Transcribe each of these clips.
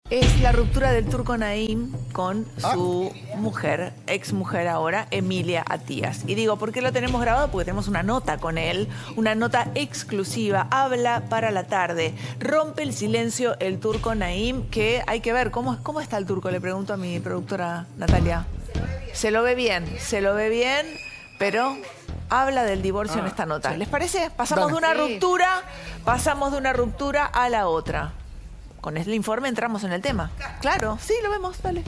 Es la ruptura del Turco Naim con su mujer, ex mujer ahora, Emilia Attias. Y digo, ¿por qué lo tenemos grabado? Porque tenemos una nota con él, una nota exclusiva. Habla para la tarde. Rompe el silencio el Turco Naim, que hay que ver. ¿Cómo está el Turco? Le pregunto a mi productora Natalia. Se lo ve bien, pero habla del divorcio en esta nota. ¿Les parece? Pasamos de una ruptura a la otra. Con el informe entramos en el tema. Claro, sí, lo vemos, dale.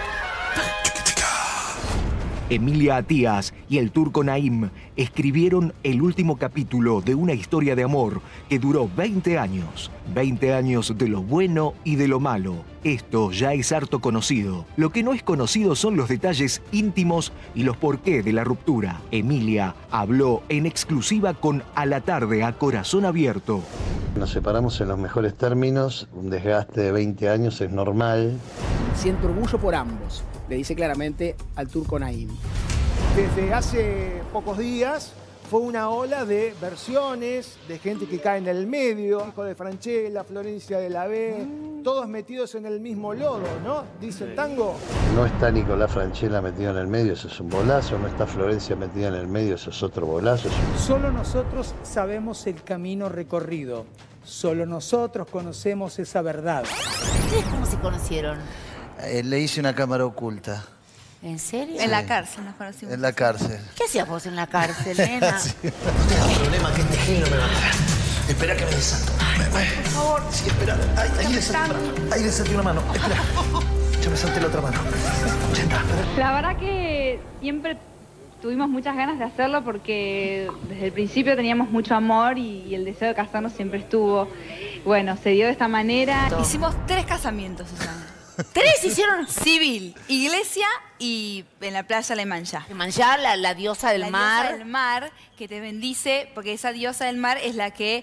Emilia Attias y el Turco Naim escribieron el último capítulo de una historia de amor que duró 20 años. 20 años de lo bueno y de lo malo. Esto ya es harto conocido. Lo que no es conocido son los detalles íntimos y los porqué de la ruptura. Emilia habló en exclusiva con A la Tarde a Corazón Abierto. Nos separamos en los mejores términos, un desgaste de 20 años es normal. Siento orgullo por ambos, le dice claramente al Turco Naim. Desde hace pocos días fue una ola de versiones, de gente que cae en el medio, hijo de Franchella, Florencia de la B, todos metidos en el mismo lodo, ¿no? Dice el tango. No está Nicolás Franchella metido en el medio, eso es un bolazo, no está Florencia metida en el medio, eso es otro bolazo. Solo nosotros sabemos el camino recorrido, solo nosotros conocemos esa verdad. ¿Ustedes cómo se conocieron? Le hice una cámara oculta. ¿En serio? En la cárcel nos conocimos. En la cárcel. ¿Qué hacías vos en la cárcel, nena? Sí. No tengas problema, que este genio me va a parar. Espera que me desato. Por favor. Sí, espera. Ahí le salté una mano. Espera. Ya me salté la otra mano. Ya está. La verdad que siempre tuvimos muchas ganas de hacerlo porque desde el principio teníamos mucho amor y el deseo de casarnos siempre estuvo. Bueno, se dio de esta manera. Hicimos 3 casamientos, Susana. 3 hicieron Civil, iglesia y en la playa Alemanjá. Alemanjá, la diosa del mar. La diosa del mar que te bendice, porque esa diosa del mar es la que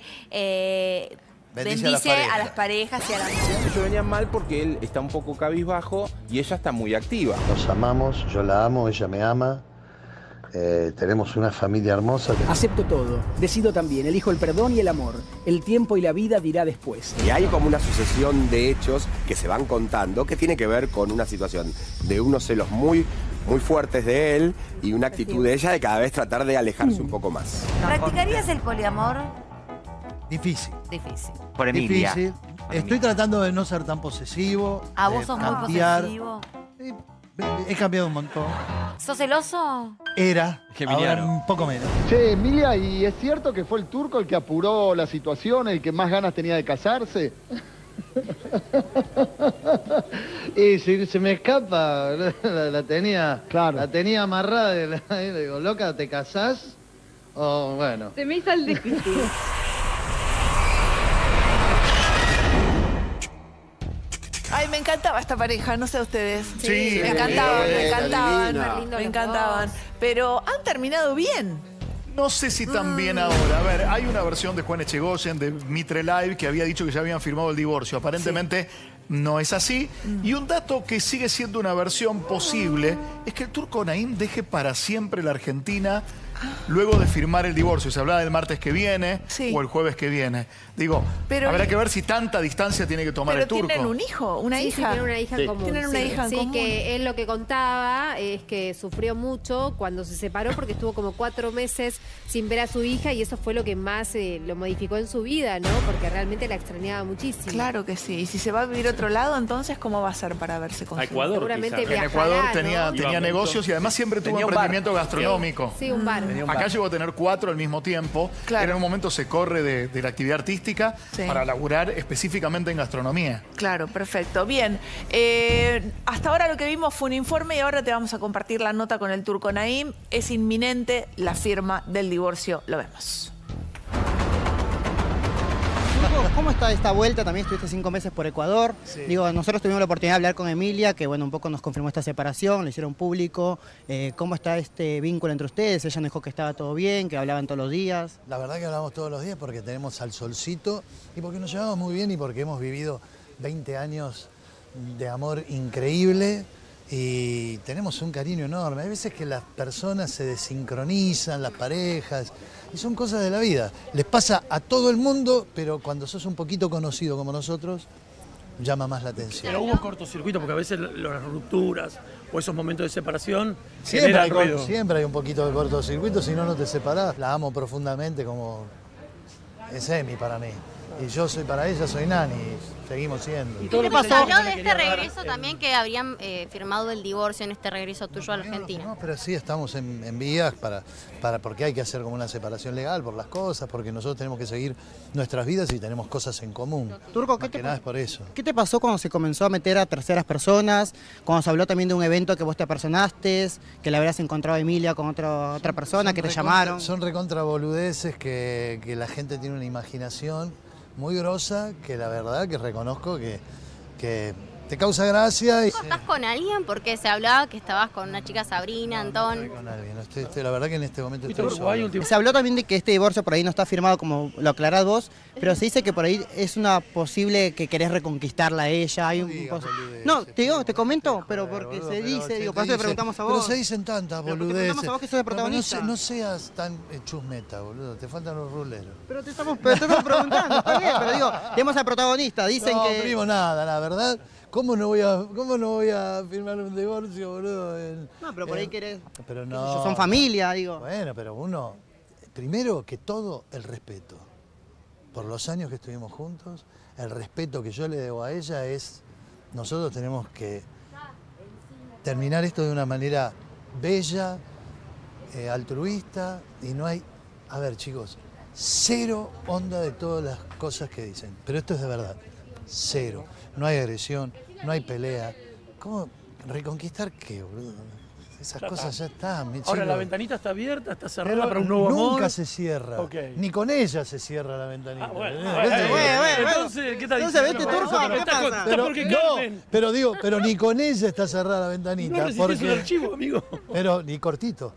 bendice a las parejas y a la mujer. Ellos venían mal porque él está un poco cabizbajo y ella está muy activa. Nos amamos, yo la amo, ella me ama. Tenemos una familia hermosa. Acepto todo, decido también, elijo el perdón y el amor. El tiempo y la vida dirá después. Y hay como una sucesión de hechos que se van contando que tiene que ver con una situación de unos celos muy fuertes de él y una actitud de ella de cada vez tratar de alejarse un poco más. ¿Practicarías el poliamor? Difícil. Difícil. Por Emilia. Difícil. Estoy tratando de no ser tan posesivo. ¿A vos sos muy posesivo? He cambiado un montón. ¿Sos celoso? Era, ahora un poco menos. Che, Emilia, ¿y es cierto que fue el Turco el que apuró la situación, el que más ganas tenía de casarse? Y si se me escapa, la tenía, claro. La tenía amarrada. Le digo, loca, ¿te casás? O bueno. Se me hizo el difícil. Ay, me encantaba esta pareja, no sé ustedes. Sí, me encantaban. Pero han terminado bien. No sé si tan bien ahora. A ver, hay una versión de Juan Echegoyen, de Mitre Live, que había dicho que ya habían firmado el divorcio. Aparentemente no es así. Y un dato que sigue siendo una versión posible es que el Turco Naim deje para siempre la Argentina luego de firmar el divorcio. Se hablaba del martes que viene o el jueves que viene. Digo, habrá que ver si tanta distancia tiene que tomar el Turco. ¿Tienen un hijo? ¿Una hija? Sí, tienen una hija en común. Tienen una hija en común. Sí, que él lo que contaba es que sufrió mucho cuando se separó porque estuvo como 4 meses sin ver a su hija y eso fue lo que más lo modificó en su vida, ¿no? Porque realmente la extrañaba muchísimo. Claro que sí. Y si se va a vivir a otro lado, entonces, ¿cómo va a ser para verse con su hija? Ecuador, seguramente en Ecuador tenía negocios y además siempre tuvo Tenía un emprendimiento gastronómico. Sí, un bar. Acá llegó a tener 4 al mismo tiempo. Claro. En un momento se corre de la actividad artística para laburar específicamente en gastronomía. Claro, perfecto. Bien, hasta ahora lo que vimos fue un informe y ahora te vamos a compartir la nota con el Turco Naim. Es inminente la firma del divorcio. Lo vemos. ¿Cómo está esta vuelta? También estuviste 5 meses por Ecuador. Digo, nosotros tuvimos la oportunidad de hablar con Emilia, que bueno, un poco nos confirmó esta separación, lo hicieron público. ¿Cómo está este vínculo entre ustedes? Ella nos dijo que estaba todo bien, que hablaban todos los días. La verdad que hablamos todos los días porque tenemos al solcito y porque nos llevamos muy bien y porque hemos vivido 20 años de amor increíble y tenemos un cariño enorme. Hay veces que las personas se desincronizan, las parejas, y son cosas de la vida. Les pasa a todo el mundo, pero cuando sos un poquito conocido como nosotros, llama más la atención. Pero hubo cortocircuito, porque a veces las rupturas o esos momentos de separación Siempre generan ruido. siempre hay un poquito de cortocircuito, si no, no te separás. La amo profundamente como es Emi para mí. Y yo soy para ella, soy Nani, seguimos siendo. ¿Qué te pasó? Habló de este regreso también que habrían firmado el divorcio en este regreso tuyo a la Argentina. No, pero sí estamos en vías porque hay que hacer como una separación legal por las cosas, porque nosotros tenemos que seguir nuestras vidas y tenemos cosas en común. Turco, nada es por eso. ¿Qué te pasó cuando se comenzó a meter a terceras personas? Cuando se habló también de un evento que vos te apersonaste, que le habrías encontrado a Emilia con otra persona, que te llamaron. Son recontra boludeces que la gente tiene una imaginación muy grosa, que la verdad que reconozco que te causa gracia. ¿Estás con alguien? Porque se hablaba que estabas con una chica Sabrina, Antón. No estoy con alguien, la verdad que en este momento estoy solo. Se habló también de que este divorcio por ahí no está firmado como lo aclarás vos, pero se dice que por ahí es una posible que querés reconquistarla a ella. Hay no, te comento, pero porque se dice, digo, por eso te preguntamos a vos. Pero se dicen tantas boludeces. A vos que sos el protagonista. No seas tan chusmeta, boludo, te faltan los ruleros. Pero te estamos preguntando, está bien, pero digo, tenemos al protagonista, dicen que... No, primo, nada, la verdad. ¿Cómo no voy a firmar un divorcio, boludo? No, pero por ahí querés... Pero no. Son familia, digo. Bueno, pero uno... Primero que todo, el respeto. Por los años que estuvimos juntos, el respeto que yo le debo a ella es... Nosotros tenemos que terminar esto de una manera bella, altruista, y no hay... A ver, chicos, cero onda de todas las cosas que dicen. Pero esto es de verdad. Cero. No hay agresión, no hay pelea. ¿Cómo reconquistar qué, boludo? Esas cosas ya están. Ahora, ¿la ventanita está abierta, está cerrada para un nuevo amor? Nunca se cierra. Okay. Ni con ella se cierra la ventanita. Bueno, entonces, ¿qué tal? Entonces, vete, Turco, ¿qué pasa? Pero ni con ella está cerrada la ventanita. No resistís un archivo, amigo. Pero ni cortito.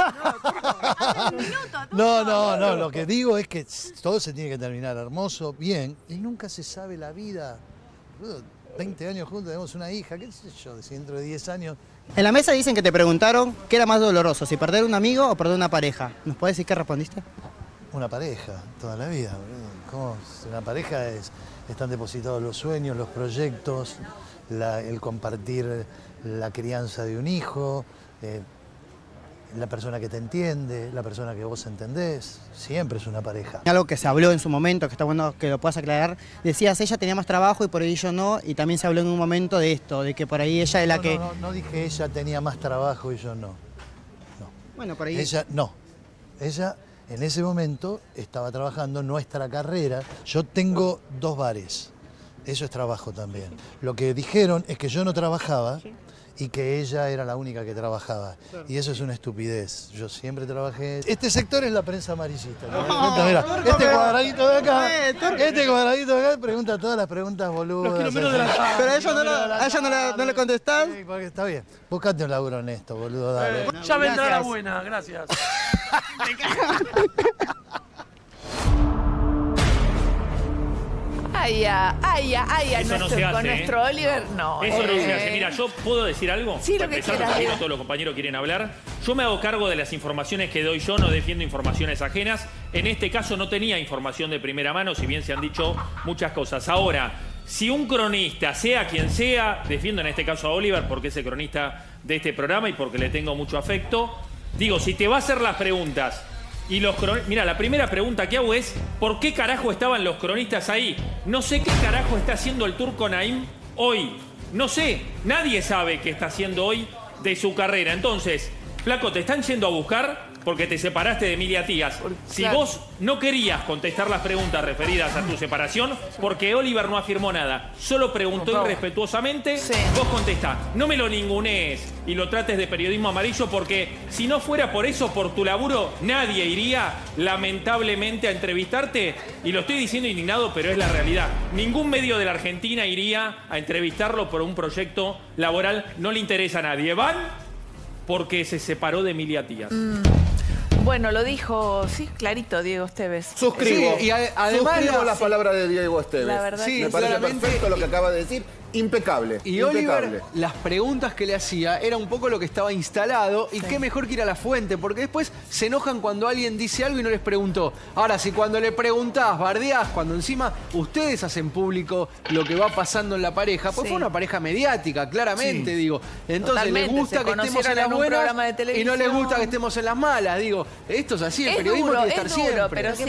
No, lo que digo es que todo se tiene que terminar hermoso, bien, y nunca se sabe la vida. 20 años juntos, tenemos una hija, qué sé yo, dentro de 10 años. En la mesa dicen que te preguntaron qué era más doloroso, si perder un amigo o perder una pareja. ¿Nos puedes decir qué respondiste? Una pareja, toda la vida. ¿Cómo? Una pareja están depositados los sueños, los proyectos, el compartir la crianza de un hijo, la persona que te entiende, la persona que vos entendés, siempre es una pareja. Algo que se habló en su momento, que está bueno que lo puedas aclarar, decías ella tenía más trabajo y por ahí yo no, y también se habló en un momento de esto, de que por ahí ella es la que... No dije ella tenía más trabajo y yo no. Bueno, por ahí... Ella en ese momento estaba trabajando nuestra carrera. Yo tengo 2 bares, eso es trabajo también. Lo que dijeron es que yo no trabajaba, y que ella era la única que trabajaba. Claro. Y eso es una estupidez. Yo siempre trabajé... Este sector es la prensa amarillista. Mirá, este cuadradito de acá, pregunta todas las preguntas boludas. Pero a ella no le contestás. Sí, porque está bien. Buscate un laburo honesto, boludo, dale. Ya vendrá la buena, gracias. Con nuestro Oliver, no. Eso no se hace. Mira, yo puedo decir algo. Sí, lo que quieras. Porque todos los compañeros quieren hablar. Yo me hago cargo de las informaciones que doy yo, no defiendo informaciones ajenas. En este caso no tenía información de primera mano, si bien se han dicho muchas cosas. Ahora, si un cronista, sea quien sea, defiendo en este caso a Oliver porque es el cronista de este programa y porque le tengo mucho afecto, digo, si te va a hacer las preguntas... Y mira, la primera pregunta que hago es, ¿por qué carajo estaban los cronistas ahí? No sé qué carajo está haciendo el Turco Naim hoy. No sé, nadie sabe qué está haciendo hoy de su carrera. Entonces, flaco, te están yendo a buscar porque te separaste de Emilia Tías. Si vos no querías contestar las preguntas referidas a tu separación, porque Oliver no afirmó nada, solo preguntó irrespetuosamente, vos contestá. No me lo ningunees y lo trates de periodismo amarillo, porque si no fuera por eso, por tu laburo, nadie iría, lamentablemente, a entrevistarte. Y lo estoy diciendo indignado, pero es la realidad. Ningún medio de la Argentina iría a entrevistarlo por un proyecto laboral. No le interesa a nadie. Van porque se separó de Emilia Tías. Bueno, lo dijo, sí, clarito Diego Esteves. Suscribo. Sí, y además suscribo las palabras de Diego Esteves. La verdad me parece perfecto lo que acaba de decir. impecable. Y impecable. Oliver, las preguntas que le hacía era un poco lo que estaba instalado y qué mejor que ir a la fuente, porque después se enojan cuando alguien dice algo y no les preguntó. Ahora, si cuando le preguntás, bardeás, cuando encima ustedes hacen público lo que va pasando en la pareja, pues fue una pareja mediática, claramente, digo. Entonces Totalmente, les gusta que estemos en las en un buenas programa de y televisión. no les gusta que estemos en las malas, digo. Esto es así, el Es periodismo duro, tiene que estar es duro, siempre. pero sí.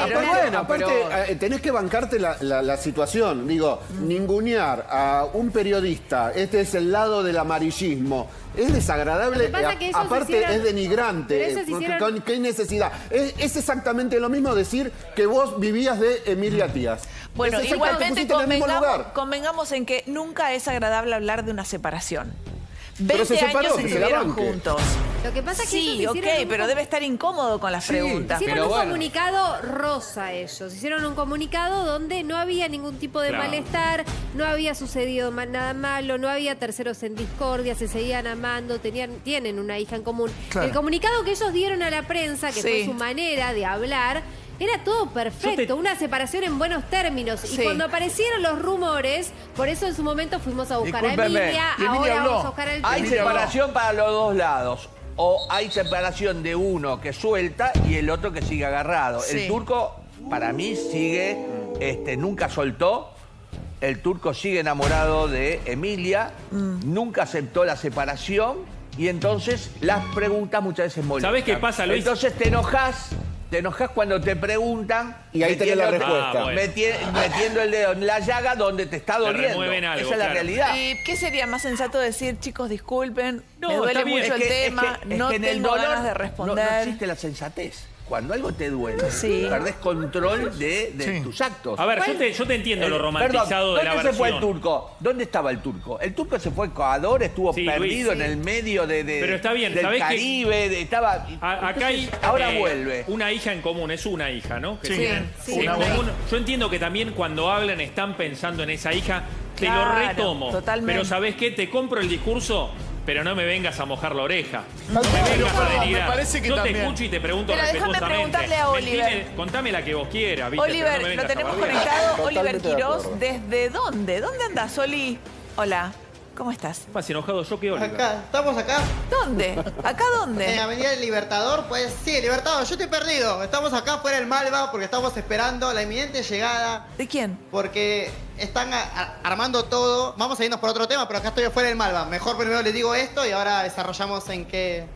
Aparte, tenés que bancarte la situación. Digo, ningunear a un periodista, este es el lado del amarillismo. Es desagradable, Lo que pasa es que ellos aparte hicieron- es denigrante. pero ellos hicieron- ¿Qué necesidad? Es exactamente lo mismo decir que vos vivías de Emilia Tías. Bueno, Es exactamente, te igualmente pusiste en el mismo lugar. convengamos en que nunca es agradable hablar de una separación. Pero 20 se separó, años que se la estuvieron banque. juntos. Lo que pasa es que Sí, ellos ok, hicieron un pero debe estar incómodo con las preguntas. Hicieron un comunicado rosa ellos. Hicieron un comunicado donde no había ningún tipo de Claro. malestar, no había sucedido nada malo, no había terceros en discordia, se seguían amando, tienen una hija en común. Claro. El comunicado que ellos dieron a la prensa, que fue Sí. su manera de hablar, era todo perfecto, una separación en buenos términos. Y Sí. cuando aparecieron los rumores, por eso en su momento fuimos a buscar a Discúlpeme. Emilia, Y Emilia ahora habló. vamos a buscar al Hay Turco. separación para los dos lados. O hay separación de uno que suelta y el otro que sigue agarrado. Sí. El Turco, para mí, sigue, nunca soltó. El Turco sigue enamorado de Emilia. Nunca aceptó la separación. Y entonces las preguntas muchas veces molestan. ¿Sabés qué pasa, Luis? Entonces te enojas cuando te preguntan. Y ahí tenés la respuesta. bueno. Metiendo el dedo en la llaga donde te está doliendo. remueven algo, Esa es la claro. realidad. ¿Y qué sería más sensato decir, chicos, disculpen, No, me duele está bien. mucho el tema, no en el tengo dolor ganas de no responder? existe la sensatez. Cuando algo te duele, Sí. perdés control de tus actos. A ver, yo te entiendo lo romantizado Perdón, de la ¿dónde se fue el versión. Turco? ¿Dónde estaba el Turco? El Turco se fue a Ecuador, estuvo Sí, perdido Luis. en el medio Pero está bien, del ¿sabés qué? Caribe, estaba... Acá hay ahora vuelve. una hija en común, es una hija, ¿no? Que Sí. tienen Sí. en Una común. Yo entiendo que también cuando hablan están pensando en esa hija. Te Claro, lo retomo. totalmente. Pero ¿sabés qué? Te compro el discurso, pero no me vengas a mojar la oreja. No Pero, me vengas a perdón, denigrar. me parece que Yo también- te escucho y te pregunto Pero déjame respetuosamente. preguntarle a Oliver. Contame la que vos quieras, ¿viste? Pero no Oliver, me lo vengas a tenemos bardear. conectado. Oliver Totalmente de Quirós, acuerdo. ¿desde dónde? ¿Dónde andas, Oli? Hola, ¿cómo estás? Más enojado yo que Oliver. ¿Estamos acá? ¿Dónde? ¿Acá dónde? En Avenida del Libertador, pues sí, Libertador, yo estoy perdido. Estamos acá fuera del Malva porque estamos esperando la inminente llegada. ¿De quién? Porque están armando todo. Vamos a irnos por otro tema, pero acá estoy fuera del Malva. Mejor primero les digo esto y ahora desarrollamos en qué.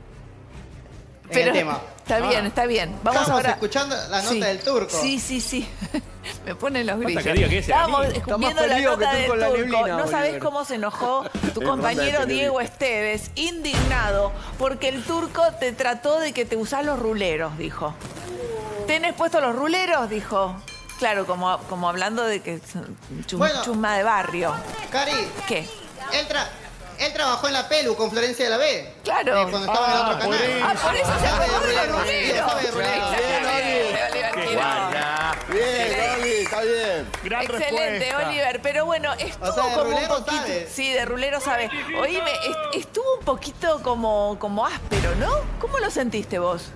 En el tema. Está bien, está bien. Vamos Estamos ahora. escuchando la nota Sí. del Turco. Sí, sí, sí. Me ponen los Falta grillos. que diga que es el Estábamos amigo. Está más viendo la perdido que nota Turco del en la Turco. neblina, No sabés Oliver. cómo se enojó tu ronda de compañero periodistas. Diego Esteves, indignado, porque el Turco te trató de que te usás los ruleros, dijo. ¿Tenés puestos los ruleros? Dijo. Claro, como hablando de que Bueno. chusma de barrio. Cari, ¿Qué? él trabajó en la Pelu con Florencia de la B. Claro. Cuando estaba en el otro por canal. eso. Por eso se acordó de los ruleros. Sabe de ruleros. Excelente, Oliver Quirós. Bien, Oli, está bien. Gran Excelente, respuesta. Oliver. Pero bueno, estuvo O sea, de como un rulero poquito. sabe. Sí, de rulero sabe. Oíme, estuvo un poquito como áspero, ¿no? ¿Cómo lo sentiste vos?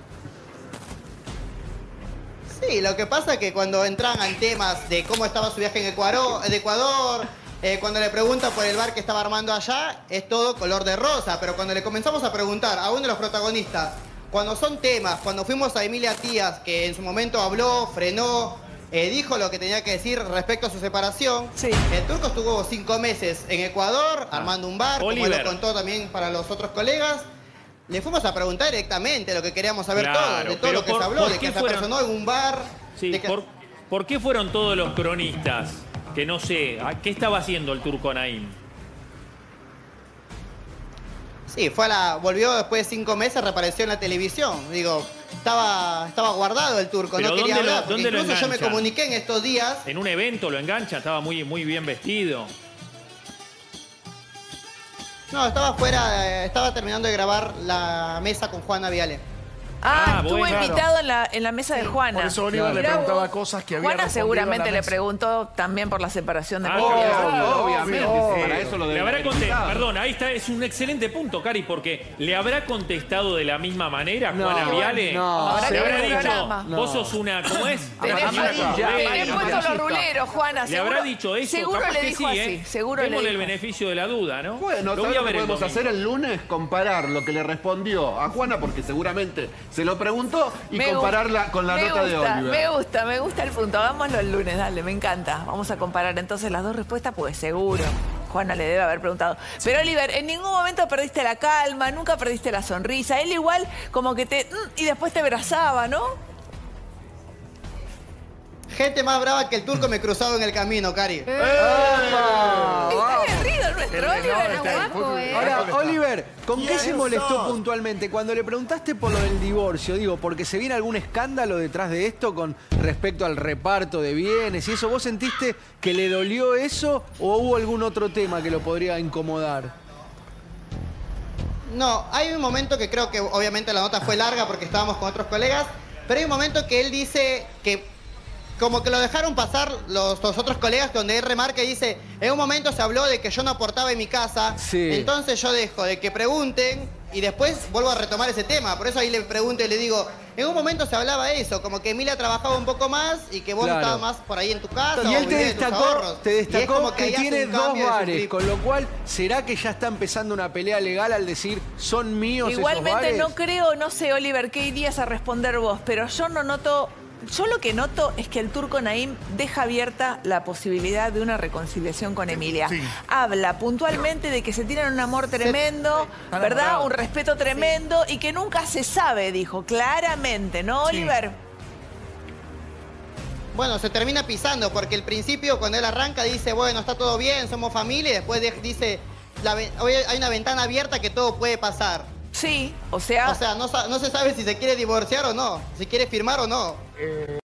Sí, lo que pasa es que cuando entran en temas de cómo estaba su viaje en Ecuador, cuando le preguntan por el bar que estaba armando allá, es todo color de rosa. Pero cuando le comenzamos a preguntar a uno de los protagonistas, cuando son temas, cuando fuimos a Emilia Tías, que en su momento habló, frenó, dijo lo que tenía que decir respecto a su separación, Sí. el Turco estuvo 5 meses en Ecuador armando un bar, como él Oliver. lo contó también para los otros colegas. Le fuimos a preguntar directamente lo que queríamos saber Claro, todo, de todo pero lo que se habló, ¿por de qué que se fueron? personó en un bar. Sí, de que- ¿por qué fueron todos los cronistas? Que no sé, ¿qué estaba haciendo el Turco Naim? Sí, volvió después de 5 meses, reapareció en la televisión. Digo, estaba guardado el Turco, Pero no quería ¿dónde lo- hablar. Porque dónde lo incluso yo me enganchan? comuniqué en estos días. En un evento lo engancha, estaba muy bien vestido. No, estaba fuera, estaba terminando de grabar la mesa con Juana Viale. Estuvo bueno. invitado en la mesa de Juana. Por eso Oliver le Mirá preguntaba vos. cosas que había Juana respondido seguramente en la le mesa. preguntó también por la separación de Ah, Emilia. claro, obviamente, Obvio, para eso eso lo Le debe habrá haber contestado. evitado. Perdón, ahí está, es un excelente punto, Cari, porque ¿le habrá contestado de la misma manera No, Juana Viale? no, le habrá seguro dicho, no. vos sos una, ¿cómo es? Tenés Amarilla. puesto los ruleros, Juana. Le habrá dicho eso. Seguro capaz le que dijo sí, así. Seguro le Démosle el dijo. beneficio de la duda, ¿no? Bueno, lo ¿sabes voy a lo que ver el podemos domingo. hacer el lunes? Comparar lo que le respondió a Juana, porque seguramente se lo preguntó, y Me compararla gusta, con la nota de Oliver. Me gusta el punto. Hagámoslo el lunes, dale, me encanta. Vamos a comparar entonces las dos respuestas, pues seguro. Juana le debe haber preguntado. Pero Oliver, en ningún momento perdiste la calma, nunca perdiste la sonrisa. Él igual como que te... y después te abrazaba, ¿no? Gente más brava que el turco me cruzaba en el camino, Cari. Está aguerrido nuestro Oliver. Ahora, Oliver, ¿con qué se molestó puntualmente? Cuando le preguntaste por lo del divorcio, digo, porque se viene algún escándalo detrás de esto con respecto al reparto de bienes y eso, ¿vos sentiste que le dolió eso o hubo algún otro tema que lo podría incomodar? No, hay un momento que creo que obviamente la nota fue larga porque estábamos con otros colegas, pero hay un momento que él dice que como que lo dejaron pasar los otros colegas, donde él remarca y dice, en un momento se habló de que yo no aportaba en mi casa, entonces yo dejo de que pregunten y después vuelvo a retomar ese tema. Por eso ahí le pregunto y le digo, en un momento se hablaba eso, como que Emilia trabajaba un poco más y que vos no estabas más por ahí en tu casa. Y él te destacó, Y es como que ahí hace tiene un dos cambio de su bares, clip. con lo cual, ¿será que ya está empezando una pelea legal al decir son míos esos Igualmente bares? no creo, no sé, Oliver, ¿qué irías a responder vos? Pero yo no noto... Yo lo que noto es que el turco Naim deja abierta la posibilidad de una reconciliación con Emilia. Sí. Habla puntualmente de que se tienen un amor tremendo, Están ¿verdad? enamorados. Un respeto tremendo y que nunca se sabe, dijo claramente, ¿no, Sí. Oliver? Bueno, se termina pisando porque al principio cuando él arranca dice, bueno, está todo bien, somos familia, y después dice, hoy hay una ventana abierta que todo puede pasar. Sí, o sea... O sea, no se sabe si se quiere divorciar o no, si quiere firmar o no.